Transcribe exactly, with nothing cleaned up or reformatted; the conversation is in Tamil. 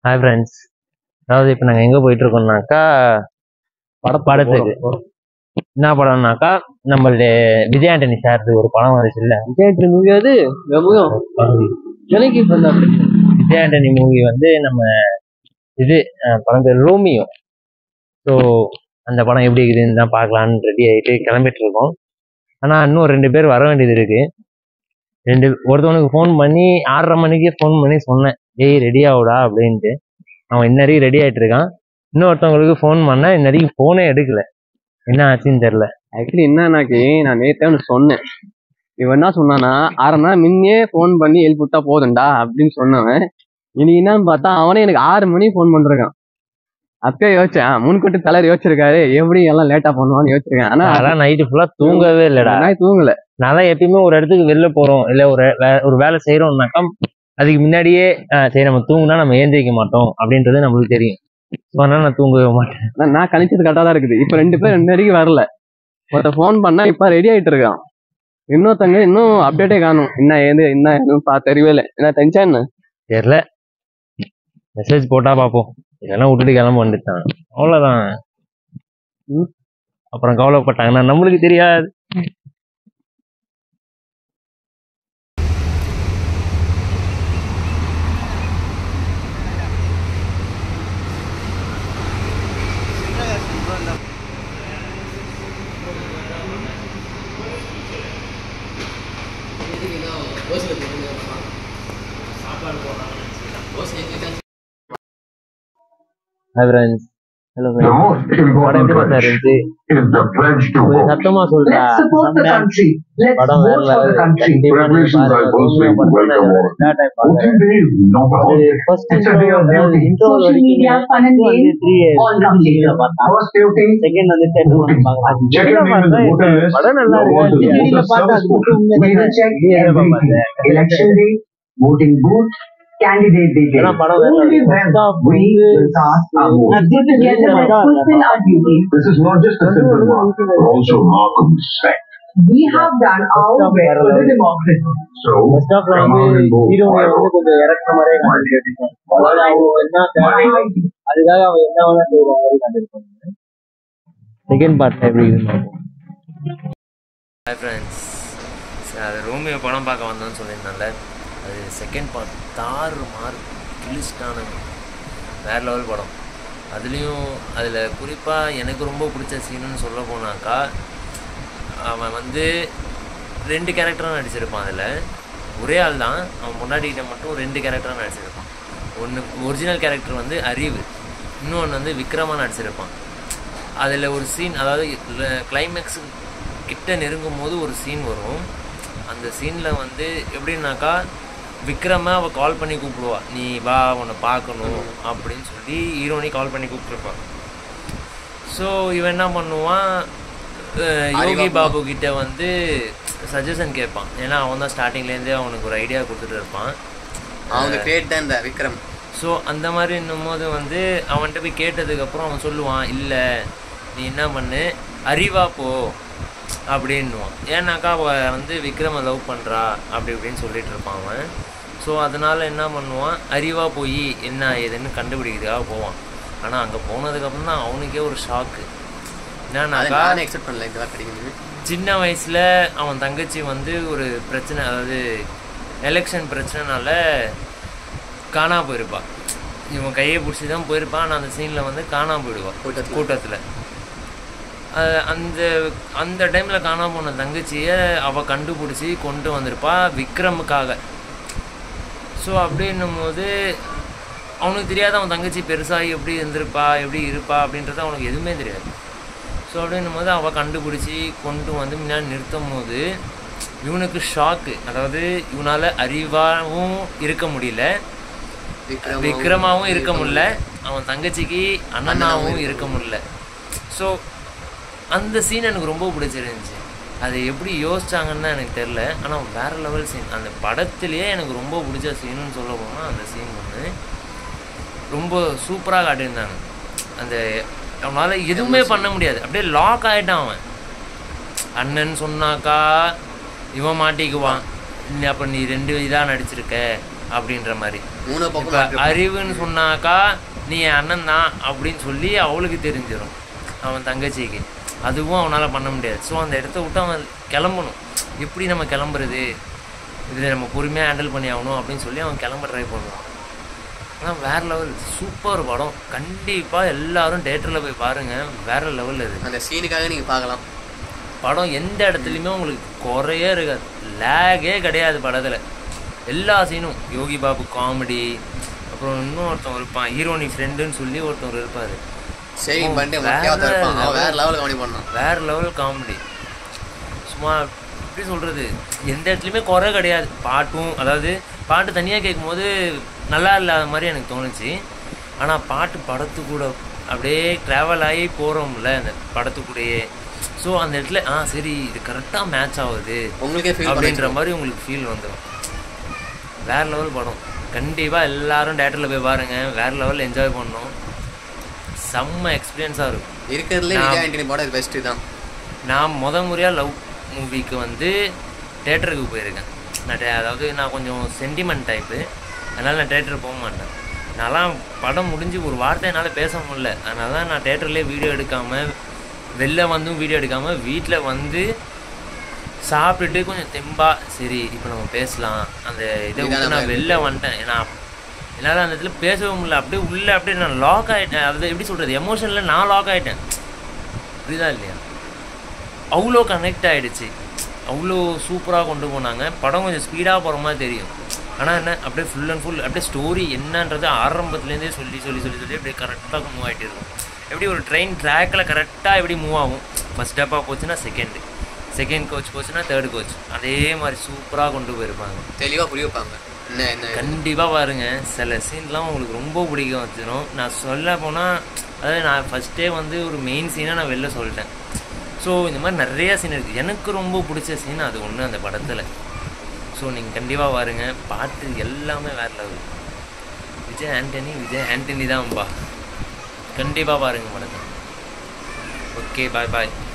Hi friends. அதாவது இப்போ நாங்கள் எங்கே போயிட்டுருக்கோம்னாக்கா படம் படத்துக்கு என்ன படம்னாக்கா நம்மளுடைய விஜய் ஆண்டனி சார்து ஒரு படம் வந்துச்சு இல்லை, விஜய் ஆண்டனி மூவி. அது விஜய் ஆண்டனி மூவி வந்து நம்ம இது படம் பேர் ரோமியோ. ஸோ அந்த படம் எப்படி இருக்குதுன்னு தான் பார்க்கலான்னு ரெடி ஆகிட்டு கிளம்பிட்டு இருக்கோம். ஆனால் இன்னும் ரெண்டு பேர் வர வேண்டியது இருக்கு. ரெண்டு ஒருத்தவனுக்கு ஃபோன் பண்ணி ஆறரை மணிக்கு ஃபோன் பண்ணி சொன்னேன், ஏய் ரெடி ஆகுடா அப்படின்ட்டு. அவன் இன்ன வரைக்கும் ரெடி ஆகிட்டு இருக்கான். இன்னொருத்தவங்களுக்கு ஃபோன் பண்ணால் இன்ன வரைக்கும் ஃபோனே எடுக்கல. என்ன ஆச்சுன்னு தெரில. ஆக்சுவலி என்னன்னாக்கி நான் நேற்றே ஒன்று சொன்னேன். இவன் என்ன சொன்னான்னா அரை மணி நேரம் முன்னே ஃபோன் பண்ணி எழுப்பி விட்டா போதும்டா அப்படின்னு சொன்னவன் இன்னைக்கு என்னன்னு பார்த்தா அவனே எனக்கு ஆறு மணிக்கு ஃபோன் பண்ணிருக்கான். அப்பயே யோசிச்சேன், முன்கூட்டி தலைவர் யோசிச்சிருக்காரு எப்படி எல்லாம் லேட்டா பண்ணுவான்னு யோசிச்சிருக்கேன். ஆனா அதான் நைட்டு ஃபுல்லா தூங்கவே இல்லடா. தூங்கல. நான் எப்பயுமே ஒரு இடத்துக்கு வெளில போறோம் இல்ல ஒரு ஒரு வேலை செய்யறோம்னாக்கா அதுக்கு முன்னாடியே சரி நம்ம தூங்குனா நம்ம ஏந்திரிக்க மாட்டோம் அப்படின்றது நம்மளுக்கு தெரியும். அதனால நான் தூங்கவே மாட்டேன். நான் கணிச்சது கரெக்டா தான் இருக்குது. இப்ப ரெண்டு பேர் ரெண்டு வரைக்கும் வரல. ஒருத்த ஃபோன் பண்ணா இப்ப ரெடி ஆயிட்டு இருக்கான். இன்னொருத்தங்க இன்னும் அப்டேட்டே காணும். என்ன ஏது என்ன எதுவும் பா தெரியவே இல்லை. என்ன தெரிஞ்சா என்ன தெரியல. மெசேஜ் போட்டா பாப்போம். இதெல்லாம் விட்டுட்டு கிளம்ப வந்துட்டான், அவ்வளவுதான். அப்புறம் கவலைப்பட்டாங்கன்னா நம்மளுக்கு தெரியாது. Hi friends. Hello friends. படம் எப்படி சார் இருந்துச்சு? சத்தமா சொல்றா. படம் வேற லெவல். கண்டிப்பா நீங்க பாருங்க. ஃபர்ஸ்ட் இன்ட்ரோ வரைக்கும் செகண்ட் வந்து டென் பார்க்கலாம். படம் நல்லா இருக்கு. டிவில பார்த்தா voting booth candidate details. Only when we start our voting. Together, let's fulfill our duty. This is not just a simple one, but also a mark of respect. We have done our best for the democracy. So, come on and vote. கொஞ்சம் இறக்குற மாதிரியே காட்டிருக்கோம். அதுக்காக அவன் என்ன வேணா செய்யற மாதிரி காட்டிருப்பாங்க. செகண்ட் பார்ட் எப்படி இருக்கும்? Hi friends. அது ரோமியோ படம் பார்க்க வந்தோன்னு சொல்லியிருந்தால அது செகண்ட் பார்ட் தாறு மாறு கிளிஸ்டான வேறு லெவல் படம். அதுலேயும் அதில் குறிப்பாக எனக்கு ரொம்ப பிடிச்ச சீனுன்னு சொல்ல போனாக்கா அவன் வந்து ரெண்டு கேரக்டராக நடிச்சிருப்பான். அதில் ஒரே ஆள் தான், அவன் முன்னாடிக்கிட்ட மட்டும் ரெண்டு கேரக்டராக நடிச்சிருப்பான். ஒன்று ஒரிஜினல் கேரக்டர் வந்து அறிவு, இன்னொன்று வந்து விக்ரமாக நடிச்சிருப்பான். அதில் ஒரு சீன், அதாவது கிளைமேக்ஸ் கிட்ட நெருங்கும் போது ஒரு சீன் வரும். அந்த சீனில் வந்து எப்படின்னாக்கா விக்ரமை அவள் கால் பண்ணி கூப்பிடுவா, நீ வா உன்னை பார்க்கணும் அப்படின்னு சொல்லி ஹீரோனி கால் பண்ணி கூப்பிட்டுருப்பான். ஸோ இவன் என்ன பண்ணுவான், யோகி பாபு கிட்ட வந்து சஜஷன் கேட்பான். ஏன்னா அவன் தான் ஸ்டார்டிங்லேருந்தே அவனுக்கு ஒரு ஐடியா கொடுத்துட்டு இருப்பான். அவங்க கிரியேட் தான் இந்த விக்ரம். ஸோ அந்த மாதிரி இன்னும் போது வந்து அவன்கிட்ட போய் கேட்டதுக்கப்புறம் அவன் சொல்லுவான், இல்லை நீ என்ன பண்ணு அறிவா போ அப்படின்னுவான். ஏன்னாக்கா அவள் வந்து விக்ரமை லவ் பண்ணுறா அப்படி இப்படின்னு சொல்லிட்டு இருப்பான் அவன். ஸோ அதனால் என்ன பண்ணுவான், அறிவாக போய் என்ன ஏதுன்னு கண்டுபிடிக்கிறதுக்காக போவான். ஆனால் அங்கே போனதுக்கப்புறம் தான் அவனுக்கே ஒரு ஷாக்கு. என்னன்னாக்கா எக்ஸ்பெக்ட் பண்ணல இந்த வார்த்தை கிடைக்குது. சின்ன வயசில் அவன் தங்கச்சி வந்து ஒரு பிரச்சனை, அதாவது எலெக்ஷன் பிரச்சனைனால காணா போயிருப்பாள். இவன் கையை பிடிச்சி தான் போயிருப்பான். ஆனால் அந்த சீனில் வந்து காணாம போயிடுவான் கூட்டத்தில். அந்த அந்த டைமில் காணாம போன தங்கச்சியை அவள் கண்டுபிடிச்சி கொண்டு வந்திருப்பா விக்ரமுக்காக. ஸோ அப்படின்னும் போது அவனுக்கு தெரியாது அவன் தங்கச்சி பெருசாகி எப்படி இருந்திருப்பா எப்படி இருப்பா அப்படின்றது அவனுக்கு எதுவுமே தெரியாது. ஸோ அப்படின்னும் போது அவள் கண்டுபிடிச்சி கொண்டு வந்து முன்னாடி நிறுத்தும் போது இவனுக்கு ஷாக்கு. அதாவது இவனால் அறிவாகவும் இருக்க முடியல, விக்ரமாகவும் இருக்க முடியல, அவன் தங்கச்சிக்கு அண்ணனாகவும் இருக்க முடியல. ஸோ அந்த சீன் எனக்கு ரொம்ப பிடிச்சிருந்துச்சி. அதை எப்படி யோசிச்சாங்கன்னு தான் எனக்கு தெரில. ஆனால் வேறு லெவல் சீன். அந்த படத்துலேயே எனக்கு ரொம்ப பிடிச்ச சீனுன்னு சொல்ல போனால் அந்த சீன் வந்து ரொம்ப சூப்பராக காட்டியிருந்தாங்க. அந்த அவனால் எதுவுமே பண்ண முடியாது, அப்படியே லாக் ஆகிட்டான் அவன். அண்ணன் சொன்னாக்கா இவன் மாட்டிக்குவான், அப்போ நீ ரெண்டு இதாக நடிச்சிருக்க அப்படின்ற மாதிரி. மூணு இப்போ பக்கம் அறிவுன்னு சொன்னாக்கா நீ என் அண்ணன் தான் அப்படின்னு சொல்லி அவளுக்கு தெரிஞ்சிடும், அவன் தங்கச்சிக்கு. அதுவும் அவனால் பண்ண முடியாது. ஸோ அந்த இடத்த விட்டு அவன் கிளம்பணும். எப்படி நம்ம கிளம்புறது, இதில் நம்ம பொறுமையாக ஹேண்டில் பண்ணி ஆகணும் அப்படின்னு சொல்லி அவன் கிளம்ப ட்ரை பண்ணுவான். ஆனால் வேறு லெவல், சூப்பர் படம். கண்டிப்பாக எல்லாரும் தேட்டரில் போய் பாருங்கள், வேறு லெவலில் இருக்குது. அந்த சீனுக்காக நீங்கள் பார்க்கலாம். படம் எந்த இடத்துலையுமே உங்களுக்கு குறையே இருக்காது, லேகே கிடையாது படத்தில். எல்லா சீனும் யோகி பாபு காமெடி, அப்புறம் இன்னும் ஒருத்தவங்க இருப்பான் ஹீரோனி ஃப்ரெண்டுன்னு சொல்லி ஒருத்தவங்க இருப்பார், வேற லெவல் காமெடி. சும்மா எப்படி சொல்கிறது, எந்த இடத்துலையுமே குறை கிடையாது. பாட்டும், அதாவது பாட்டு தனியாக கேட்கும்போது நல்லா இல்லாத மாதிரி எனக்கு தோணுச்சு. ஆனால் பாட்டு படத்து கூட அப்படியே ட்ராவல் ஆகி போகிறோம்ல அந்த படத்துக்கூடையே. ஸோ அந்த இடத்துல ஆ சரி இது கரெக்டாக மேட்ச் ஆகுது உங்களுக்கே ஃபீல் அப்படின்ற மாதிரி உங்களுக்கு ஃபீல் வந்துடும். வேறு லெவல் படம். கண்டிப்பாக எல்லோரும் தேட்டரில் போய் பாருங்கள், வேறு லெவலில் என்ஜாய் பண்ணணும். செம்ம எக்ஸ்பீரியன்ஸாக இருக்கும். இருக்கிறதுலே விஜய் ஆண்டனி படம் பெஸ்ட்டு தான். நான் முத முறையாக லவ் மூவிக்கு வந்து தேட்டருக்கு போயிருக்கேன். நான் அதாவது நான் கொஞ்சம் சென்டிமெண்ட் டைப்பு, அதனால் நான் தேட்டருக்கு போக மாட்டேன். நான்லாம் படம் முடிஞ்சு ஒரு வார்த்தை என்னால் பேச முடியல. அதனால தான் நான் தேட்டர்லேயே வீடியோ எடுக்காமல், வெளில வந்தும் வீடியோ எடுக்காமல், வீட்டில் வந்து சாப்பிட்டுட்டு கொஞ்சம் தெம்பா சரி இப்போ நம்ம பேசலாம் அந்த இதை நான் வெளில வந்துட்டேன். ஏன்னா என்னால் அந்த இடத்துல பேசவே முடியல. அப்படியே உள்ளே அப்படியே நான் லாக் ஆகிட்டேன். அது எப்படி சொல்கிறது, எமோஷனில் நான் லாக் ஆகிட்டேன். புரியுதா இல்லையா? அவ்வளோ கனெக்ட் ஆகிடுச்சு, அவ்வளோ சூப்பராக கொண்டு போனாங்க. படம் கொஞ்சம் ஸ்பீடாக போகிற மாதிரி தெரியும், ஆனால் என்ன அப்படியே ஃபுல் அண்ட் ஃபுல் அப்படியே ஸ்டோரி என்னன்றது ஆரம்பத்துலேருந்தே சொல்லி சொல்லி சொல்லி சொல்லி அப்படியே கரெக்டாக மூவ் ஆகிட்டு இருக்கும். எப்படி ஒரு ட்ரெயின் ட்ராக்கில் கரெக்டாக எப்படி மூவ் ஆகும், ஃபஸ்ட் ஸ்டெப்பாக போச்சுன்னா செகண்டு, செகண்ட் கோச் போச்சுன்னா தேர்டு கோச், அதே மாதிரி சூப்பராக கொண்டு போயிருப்பாங்க, தெளிவாக புரிய வைப்பாங்க. என்ன என்ன கண்டிப்பாக பாருங்கள். சில சீன்லாம் உங்களுக்கு ரொம்ப பிடிக்கும் வச்சிடும். நான் சொல்ல போனால் அதாவது நான் ஃபஸ்ட்டே வந்து ஒரு மெயின் சீனாக நான் வெளில சொல்லிட்டேன். ஸோ இந்த மாதிரி நிறையா சீன் இருக்குது. எனக்கு ரொம்ப பிடிச்ச சீன் அது ஒன்று அந்த படத்தில். ஸோ நீங்கள் கண்டிப்பாக பாருங்கள். பாட்டு எல்லாமே வேறு லெவல். விஜய் ஆண்டனி விஜய் ஆண்டனி தான்ப்பா. கண்டிப்பாக பாருங்கள் படத்தை. ஓகே, பாய் பாய்.